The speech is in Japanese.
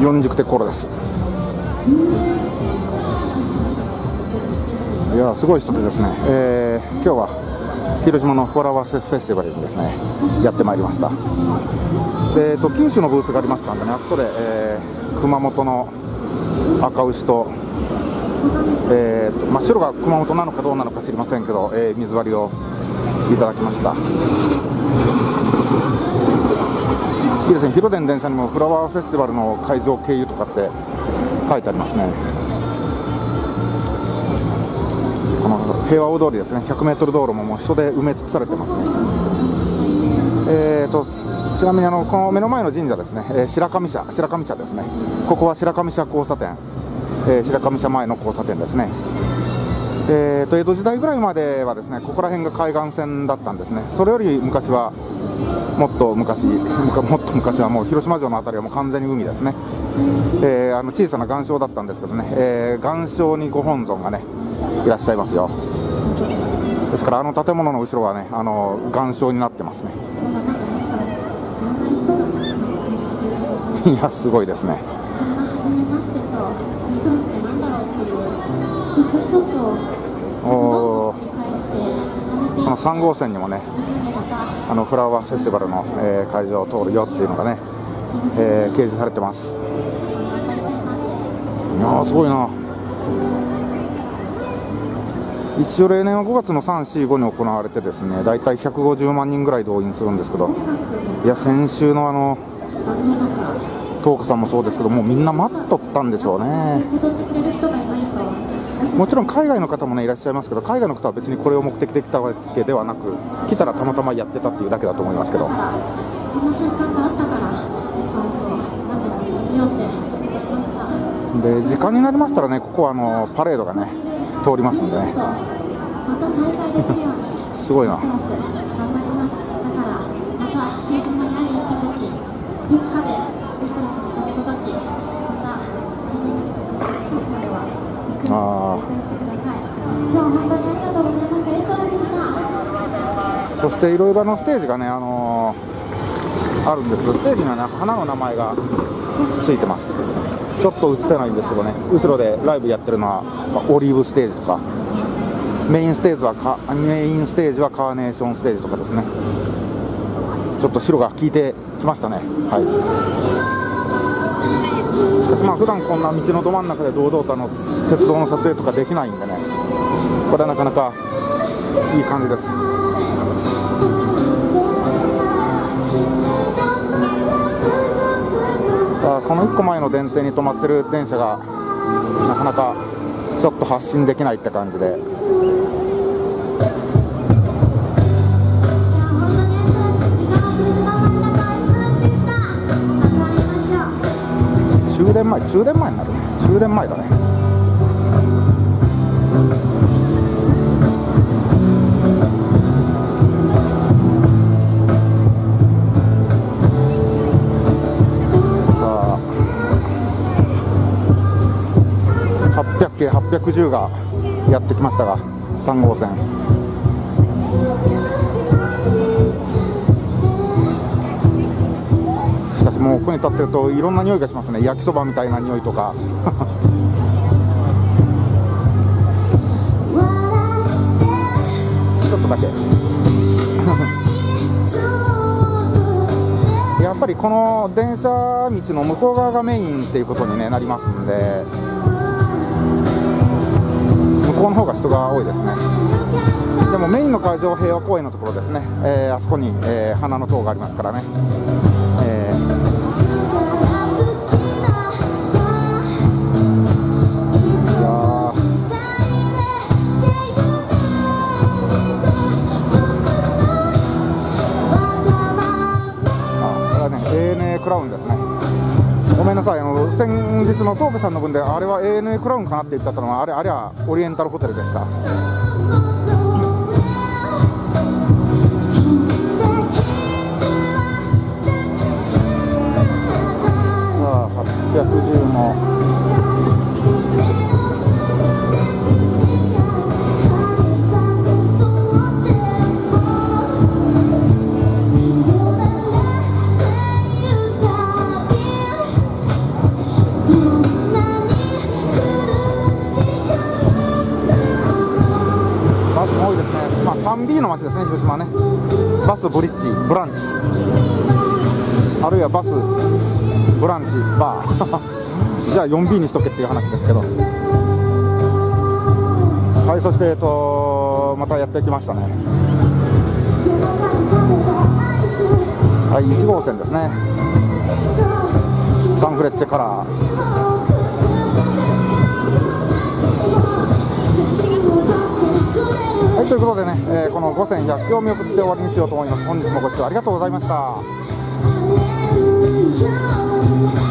40手頃です。いやすごい人でですね、今日は広島のフラワーフェスティバルにですねやってまいりました。で、九州のブースがありましたんでね、あそこで、熊本の赤牛と、白が熊本なのかどうなのか知りませんけど、水割りをいただきました。いいですね、広電電車にもフラワーフェスティバルの会場経由とかって書いてありますね。この平和大通りですね、100メートル道路ももう人で埋め尽くされてますね。ちなみにこの目の前の神社ですね、白神社ですね。ここは白神社交差点、白神社前の交差点ですね。江戸時代ぐらいまではですね、ここら辺が海岸線だったんですね。それより昔はもっと昔はもう広島城の辺りはもう完全に海ですね。小さな岩礁だったんですけどね、岩礁にご本尊がねいらっしゃいますよ。ですから建物の後ろはね岩礁になってますね。いやすごいですね。この3号線にもねフラワーフェスティバルの、会場を通るよっていうのがね、掲示されてます。いやーすごいな。一応例年は5月の3、4、5に行われてですね、だいたい150万人ぐらい動員するんですけど、いや先週の東花さんもそうですけど、もうみんな待っとったんでしょうね。もちろん海外の方もねいらっしゃいますけど、海外の方は別にこれを目的で来たわけではなく、来たらたまたまやってたっていうだけだと思いますけど。で時間になりましたらね、ここはパレードがね通りますんでねすごいな。そしていろいろステージがね、あるんですけど、ステージにはね花の名前がついてます。ちょっと映せないんですけどね、後ろでライブやってるのは、オリーブステージとか、メインステージはカーネーションステージとかですね。ちょっと白が効いてきましたね。はい。しかし普段こんな道のど真ん中で堂々と鉄道の撮影とかできないんでね、これはなかなかいい感じです。さあこの1個前の電停に止まってる電車がなかなかちょっと発進できないって感じで、終電前になるね。終電前だね。さあ800系810がやってきましたが、3号線しかしもうここに立ってるといろんな匂いがしますね。焼きそばみたいな匂いとかちょっとだけやっぱりこの電車道の向こう側がメインっていうことに、なりますんで、向こうの方が人が多いですね。でもメインの会場は平和公園のところですね。あそこに、花の塔がありますからね。ANA クラウンですね。ごめんなさい、先日の東花さんの分であれは ANA クラウンかなって言ってたのは、あれはオリエンタルホテルでした。さあ810も 3B の街ですね、広島ね。バスブリッジブランチ、あるいはバスブランチバーじゃあ 4B にしとけっていう話ですけど、はい、そしてまたやってきましたね。はい、1号線ですね、サンフレッチェカラー。はい、ということでね、この5100キロを見送って終わりにしようと思います。本日もご視聴ありがとうございました。